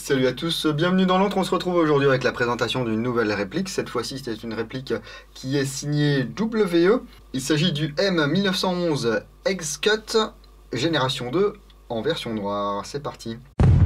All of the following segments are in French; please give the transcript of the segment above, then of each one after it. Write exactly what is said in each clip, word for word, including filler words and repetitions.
Salut à tous, bienvenue dans l'antre. On se retrouve aujourd'hui avec la présentation d'une nouvelle réplique. Cette fois-ci, c'est une réplique qui est signée W E. Il s'agit du M mille neuf cent onze X-Cut Génération deux en version noire. C'est parti.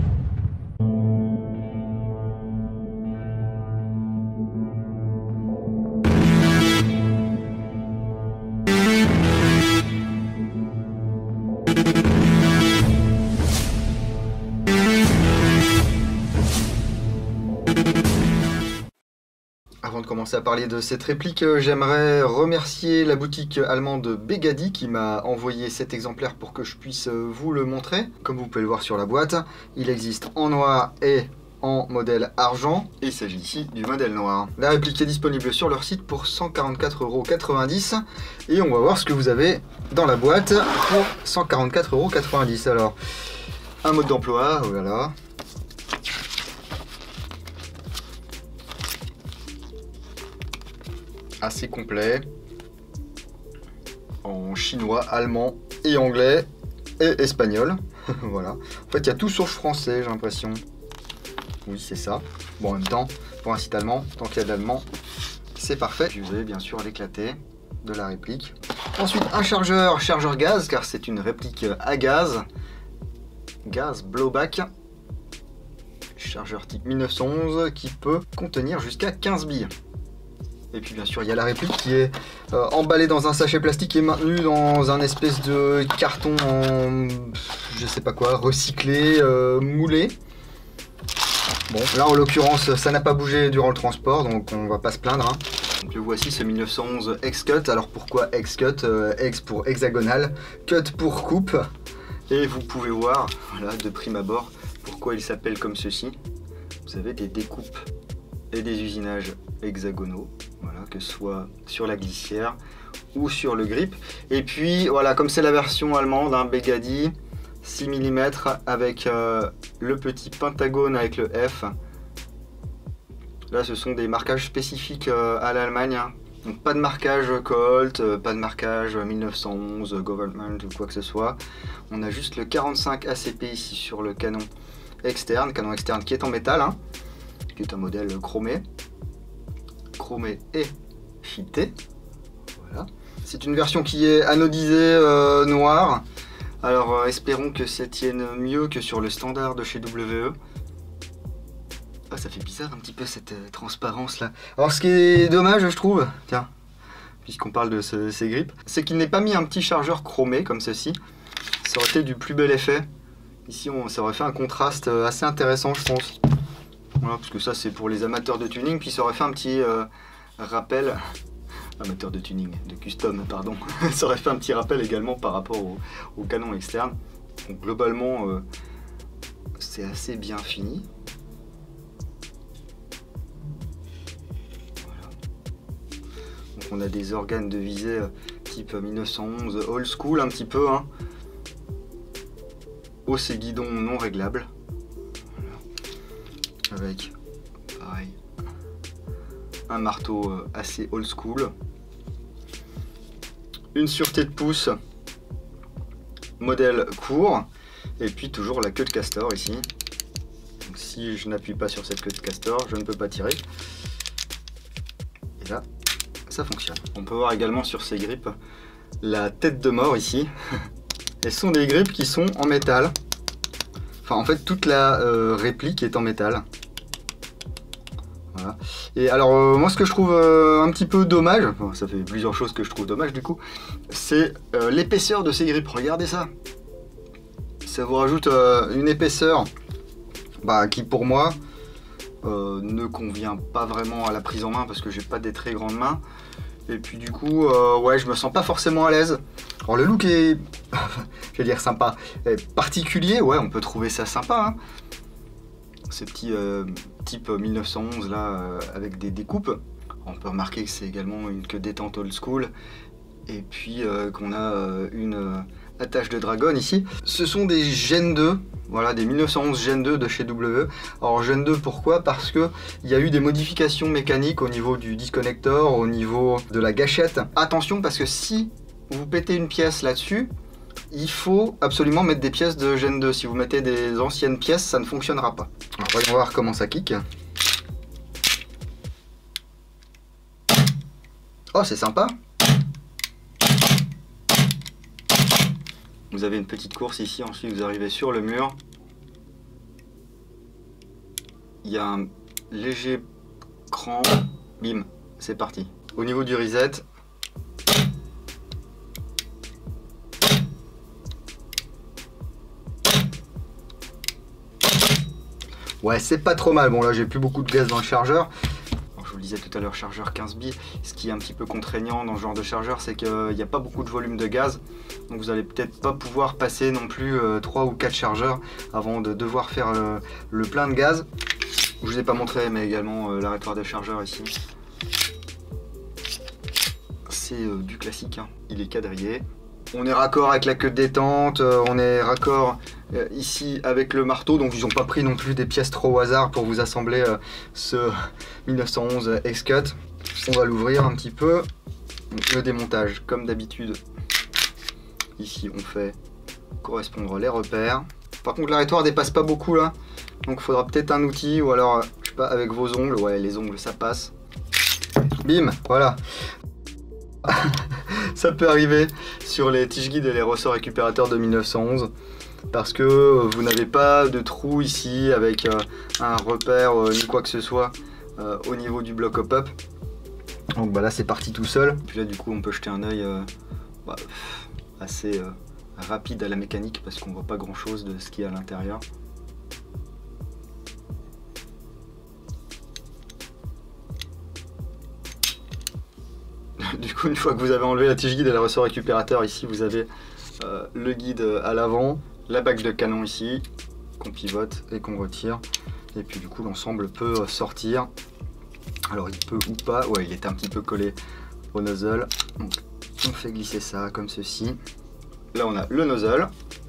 Avant de commencer à parler de cette réplique, j'aimerais remercier la boutique allemande Begady qui m'a envoyé cet exemplaire pour que je puisse vous le montrer. Comme vous pouvez le voir sur la boîte, il existe en noir et en modèle argent. Et il s'agit ici du modèle noir. La réplique est disponible sur leur site pour cent quarante-quatre euros quatre-vingt-dix. Et on va voir ce que vous avez dans la boîte pour cent quarante-quatre euros quatre-vingt-dix. Alors, un mode d'emploi, voilà. Assez complet, en chinois, allemand et anglais et espagnol. Voilà. En fait, il y a tout sauf français, j'ai l'impression. Oui, c'est ça. Bon, en même temps, pour un site allemand, tant qu'il y a de l'allemand, c'est parfait. Vous avez bien sûr l'éclaté de la réplique. Ensuite, un chargeur, chargeur gaz, car c'est une réplique à gaz. Gaz blowback. Chargeur type mille neuf cent onze qui peut contenir jusqu'à quinze billes. Et puis bien sûr il y a la réplique qui est euh, emballée dans un sachet plastique et maintenue dans un espèce de carton en je sais pas quoi, recyclé, euh, moulé. Bon là en l'occurrence ça n'a pas bougé durant le transport donc on va pas se plaindre. Hein. Donc le voici, ce mille neuf cent onze X-Cut. Alors pourquoi X-Cut? euh, X pour hexagonal, cut pour coupe. Et vous pouvez voir, voilà, de prime abord, pourquoi il s'appelle comme ceci. Vous avez des découpes et des usinages hexagonaux, voilà, que ce soit sur la glissière ou sur le grip. Et puis voilà, comme c'est la version allemande, un hein, Begady six millimètres avec euh, le petit pentagone avec le F. Là ce sont des marquages spécifiques euh, à l'Allemagne, hein. Donc pas de marquage Colt, euh, pas de marquage mille neuf cent onze Government ou quoi que ce soit. On a juste le quarante-cinq A C P ici sur le canon externe, canon externe qui est en métal, hein, qui est un modèle chromé. Chromé et fileté. Voilà. C'est une version qui est anodisée euh, noire. Alors euh, espérons que ça tienne mieux que sur le standard de chez W E. Ah, ça fait bizarre un petit peu cette euh, transparence là. Alors ce qui est dommage je trouve, tiens, puisqu'on parle de ce, ces grippes, c'est qu'il n'ait pas mis un petit chargeur chromé comme ceci. Ça aurait été du plus bel effet. Ici on, ça aurait fait un contraste assez intéressant je pense. Voilà, parce que ça c'est pour les amateurs de tuning, puis ça aurait fait un petit euh, rappel, amateur de tuning, de custom pardon, ça aurait fait un petit rappel également par rapport au, au canon externe. Donc globalement euh, c'est assez bien fini. Voilà. Donc on a des organes de visée type mille neuf cent onze old school un petit peu, hein. Hausse et guidon non réglables. Avec pareil un marteau assez old school, une sûreté de pouce modèle court et puis toujours la queue de castor ici. Donc, si je n'appuie pas sur cette queue de castor je ne peux pas tirer et là ça fonctionne. On peut voir également sur ces grippes la tête de mort ici. Elles sont des grippes qui sont en métal. Enfin, en fait, toute la euh, réplique est en métal. Voilà. Et alors, euh, moi, ce que je trouve euh, un petit peu dommage, bon, ça fait plusieurs choses que je trouve dommage du coup, c'est euh, l'épaisseur de ces grippes. Regardez ça. Ça vous rajoute euh, une épaisseur bah, qui, pour moi, euh, ne convient pas vraiment à la prise en main parce que j'ai pas des très grandes mains. Et puis du coup, euh, ouais, je me sens pas forcément à l'aise. Alors le look est, je vais dire sympa, est particulier, ouais, on peut trouver ça sympa. Hein. Ce petit euh, type mille neuf cent onze là, euh, avec des découpes. On peut remarquer que c'est également une queue détente old school. Et puis euh, qu'on a euh, une euh, attache de dragon ici. Ce sont des Gen deux, voilà, des mille neuf cent onze Gen deux de chez W E. Alors Gen deux pourquoi? Parce que il y a eu des modifications mécaniques au niveau du disconnector, au niveau de la gâchette. Attention parce que si vous pétez une pièce là-dessus, il faut absolument mettre des pièces de Gen deux. Si vous mettez des anciennes pièces, ça ne fonctionnera pas. Alors, voyons voir comment ça kick. Oh, c'est sympa. Vous avez une petite course ici, ensuite vous arrivez sur le mur. Il y a un léger cran, bim, c'est parti. Au niveau du reset, ouais, c'est pas trop mal. Bon, là j'ai plus beaucoup de gaz dans le chargeur. Alors, je vous le disais tout à l'heure, chargeur quinze billes. Ce qui est un petit peu contraignant dans ce genre de chargeur, c'est qu'il n'y a pas beaucoup de volume de gaz. Donc vous allez peut-être pas pouvoir passer non plus euh, trois ou quatre chargeurs avant de devoir faire le, le plein de gaz. Je vous ai pas montré, mais également euh, l'arrêtoir de chargeur ici. C'est euh, du classique, hein. Il est quadrillé. On est raccord avec la queue de détente, euh, on est raccord euh, ici avec le marteau, donc ils n'ont pas pris non plus des pièces trop au hasard pour vous assembler euh, ce mille neuf cent onze X-Cut. On va l'ouvrir un petit peu. Donc, le démontage, comme d'habitude. Ici, on fait correspondre les repères. Par contre, l'arrêtoir dépasse pas beaucoup là. Donc il faudra peut-être un outil ou alors, je sais pas, avec vos ongles. Ouais, les ongles, ça passe. Bim, voilà. Ça peut arriver sur les tiges guides et les ressorts récupérateurs de mille neuf cent onze. Parce que vous n'avez pas de trou ici avec euh, un repère euh, ni quoi que ce soit euh, au niveau du bloc hop-up. Donc bah là, c'est parti tout seul. Puis là, du coup, on peut jeter un œil euh, bah, assez euh, rapide à la mécanique parce qu'on voit pas grand chose de ce qu'il y a à l'intérieur. Du coup, une fois que vous avez enlevé la tige guide et le ressort récupérateur, ici vous avez euh, le guide à l'avant, la bague de canon ici, qu'on pivote et qu'on retire. Et puis du coup, l'ensemble peut sortir. Alors il peut ou pas, ouais, il est un petit peu collé au nozzle. Donc on fait glisser ça comme ceci. Là on a le nozzle.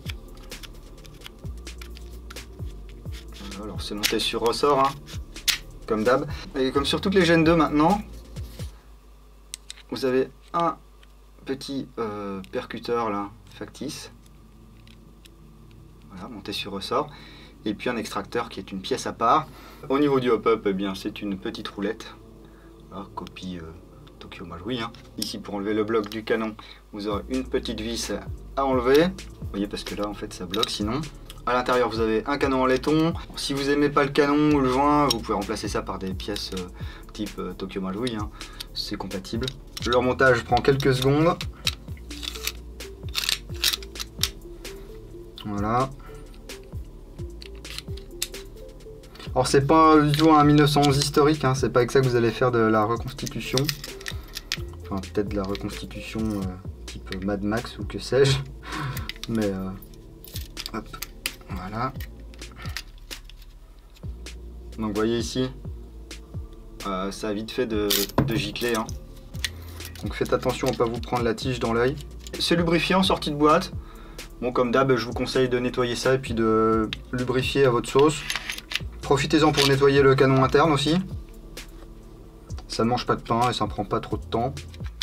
Alors c'est monté sur ressort, hein, comme d'hab. Et comme sur toutes les Gen deux maintenant, vous avez un petit euh, percuteur là, factice, voilà, monté sur ressort, et puis un extracteur qui est une pièce à part. Au niveau du hop-up, eh bien c'est une petite roulette, voilà, copie euh, Tokyo Marui, hein. Ici pour enlever le bloc du canon, vous aurez une petite vis à enlever, vous voyez, parce que là en fait ça bloque sinon. À l'intérieur vous avez un canon en laiton. Si vous n'aimez pas le canon ou le joint, vous pouvez remplacer ça par des pièces euh, type euh, Tokyo Marui, hein. C'est compatible. Le remontage prend quelques secondes. Voilà. Alors c'est pas du tout un mille neuf cent onze historique, hein. C'est pas avec ça que vous allez faire de la reconstitution. Enfin peut-être de la reconstitution euh, type Mad Max ou que sais-je. Mais euh, hop, voilà. Donc vous voyez ici, euh, ça a vite fait de, de gicler, hein. Donc faites attention à ne pas vous prendre la tige dans l'œil. C'est lubrifié en sortie de boîte. Bon, comme d'hab, je vous conseille de nettoyer ça et puis de lubrifier à votre sauce. Profitez-en pour nettoyer le canon interne aussi. Ça ne mange pas de pain et ça ne prend pas trop de temps.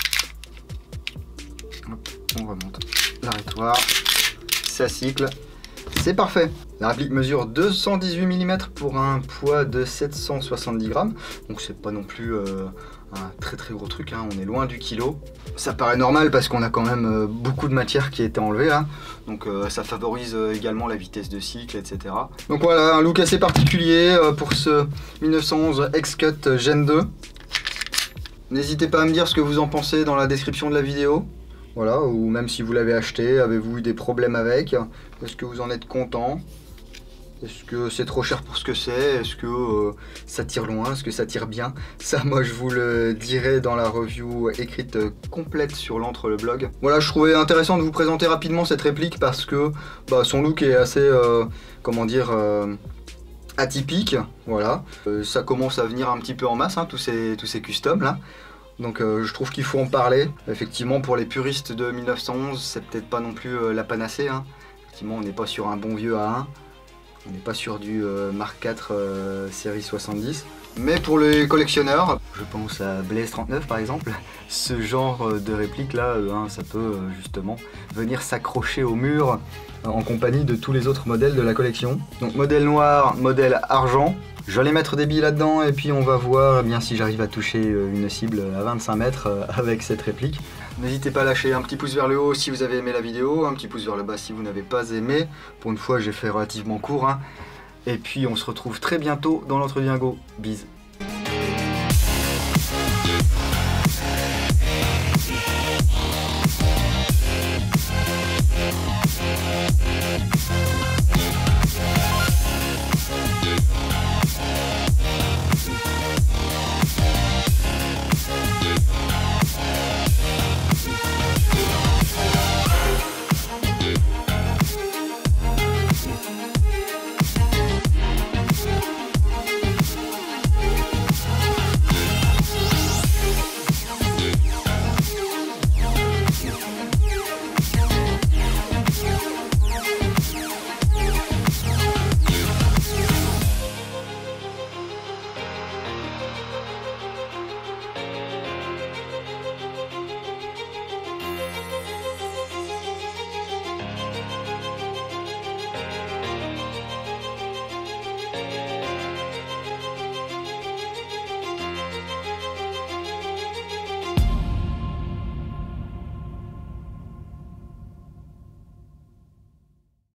Hop, on remonte l'arrêtoir. Ça cycle. C'est parfait. La réplique mesure deux cent dix-huit millimètres pour un poids de sept cent soixante-dix grammes. Donc c'est pas non plus euh, un très très gros truc, hein. On est loin du kilo. Ça paraît normal parce qu'on a quand même euh, beaucoup de matière qui a été enlevée là. Donc euh, ça favorise euh, également la vitesse de cycle, et cetera. Donc voilà, un look assez particulier euh, pour ce mille neuf cent onze X-Cut Gen deux. N'hésitez pas à me dire ce que vous en pensez dans la description de la vidéo. Voilà, ou même si vous l'avez acheté, avez-vous eu des problèmes avec? Est-ce que vous en êtes content? Est-ce que c'est trop cher pour ce que c'est? Est-ce que euh, ça tire loin? Est-ce que ça tire bien? Ça, moi, je vous le dirai dans la review écrite euh, complète sur l'entre le blog. Voilà, je trouvais intéressant de vous présenter rapidement cette réplique parce que bah, son look est assez, euh, comment dire, euh, atypique. Voilà, euh, ça commence à venir un petit peu en masse, hein, tous ces, tous ces customs là. Donc euh, je trouve qu'il faut en parler. Effectivement, pour les puristes de mille neuf cent onze, c'est peut-être pas non plus euh, la panacée, hein. Effectivement, on n'est pas sur un bon vieux A un. On n'est pas sur du euh, Mark quatre euh, série soixante-dix. Mais pour les collectionneurs, je pense à Blaze trente-neuf par exemple, ce genre de réplique là, euh, hein, ça peut euh, justement venir s'accrocher au mur euh, en compagnie de tous les autres modèles de la collection. Donc modèle noir, modèle argent. Je vais aller mettre des billes là-dedans et puis on va voir eh bien, si j'arrive à toucher une cible à vingt-cinq mètres avec cette réplique. N'hésitez pas à lâcher un petit pouce vers le haut si vous avez aimé la vidéo, un petit pouce vers le bas si vous n'avez pas aimé. Pour une fois j'ai fait relativement court. Hein. Et puis on se retrouve très bientôt dans l'Entre Dingo. Bise.